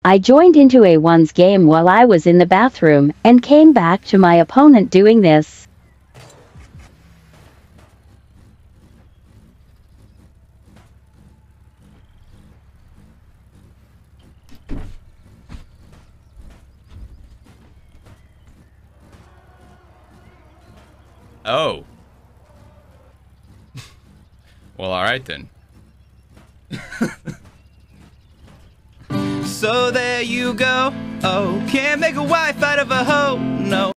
I joined into A1's game while I was in the bathroom and came back to my opponent doing this. Oh. Well, alright then. So there you go. Oh, can't make a wife out of a hoe. No.